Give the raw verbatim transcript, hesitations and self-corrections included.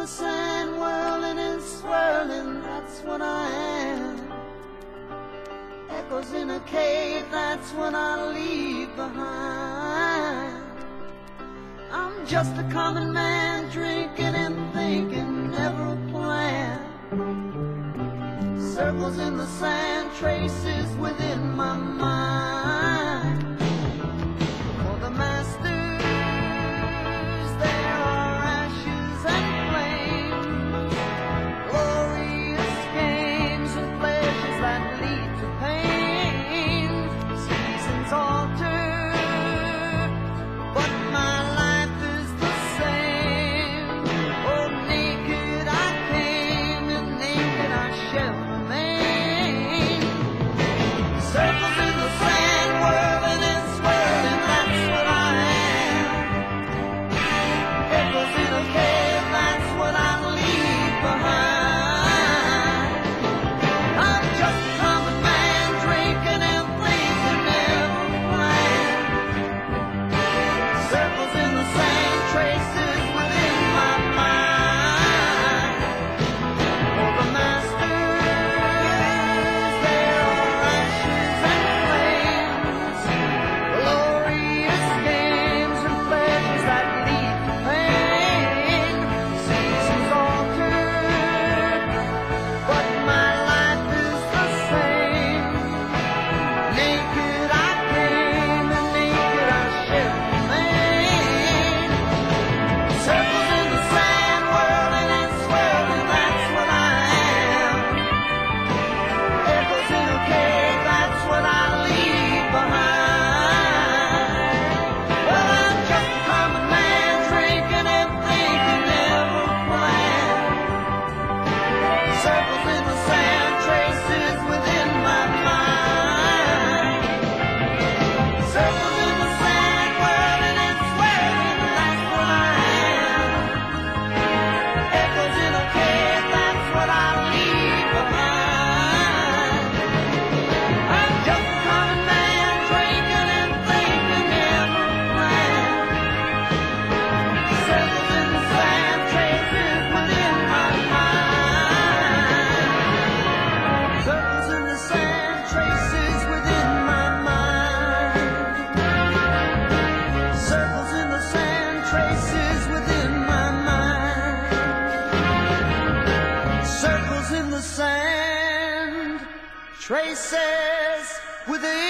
the sand, whirling and swirling, that's what I am. Echoes in a cave, that's what I leave behind. I'm just a common man, drinking and thinking, never a plan. Circles in the sand, traces within my mind. For the masters, there are ashes and flames, glorious games and pleasures that lead to pain. Seasons alter, but my life is the same. Oh, naked I came and naked I shall remain. Circles in the sand, whirling and swirling, that's what I am. Echoes in a cave, that's what I leave behind. I'm just a common man, drinking and thinking, never planned. Circles in the sand, traces within my mind. For the masters, there are ashes and flames, glorious games and pleasures that lead to pain. Seasons alter, but my life is the same. Naked I came and naked I shall remain. Circles in the sand, whirling and swirling, that's what I am. Echoes in a cave, that's what I leave behind. Well, I'm just a common man, drinking and thinking, never planned. Circles in the sand, traces within my mind. Circles in the sand, whirling and swirling, that's what I am. Echoes in a cave, that's what I leave behind. I'm just a common man, drinking and thinking, never planned. Circles in the sand, traces within my mind. Circles in the sand, traces within my mind. Circles in the sand, traces within my mind. Circles in the sand, traces within